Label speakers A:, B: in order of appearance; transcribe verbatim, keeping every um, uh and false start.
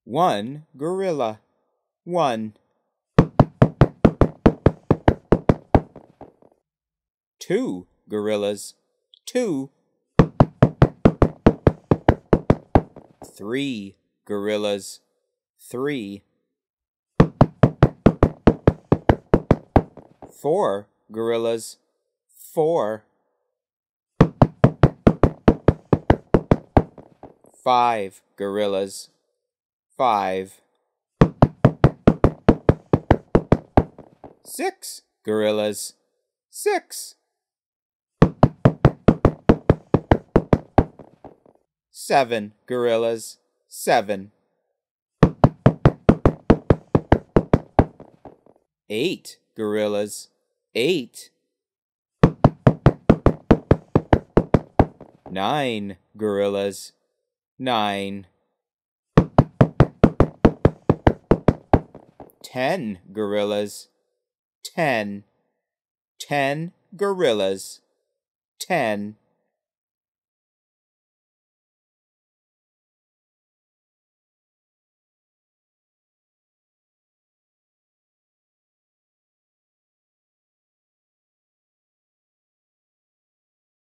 A: One gorilla. One. Two gorillas. Two. Three gorillas. Three. Four gorillas. Four. Five gorillas. Five. Six gorillas. Six. Seven gorillas. Seven. Eight gorillas. Eight. Nine gorillas. Nine. Ten gorillas. Ten. Ten gorillas. Ten.